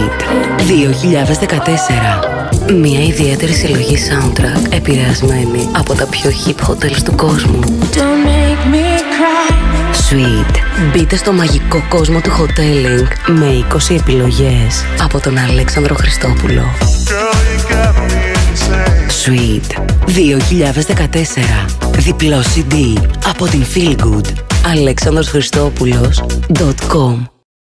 Sweet 2014. Μια ιδιαίτερη συλλογή soundtrack επηρεασμένη από τα πιο hip hotels του κόσμου. Sweet. Μπείτε στο μαγικό κόσμο του hoteling με 20 επιλογές από τον Αλέξανδρο Χριστόπουλο. Sweet 2014. Διπλό CD από την Feelgood. alexandroschristopoulos.com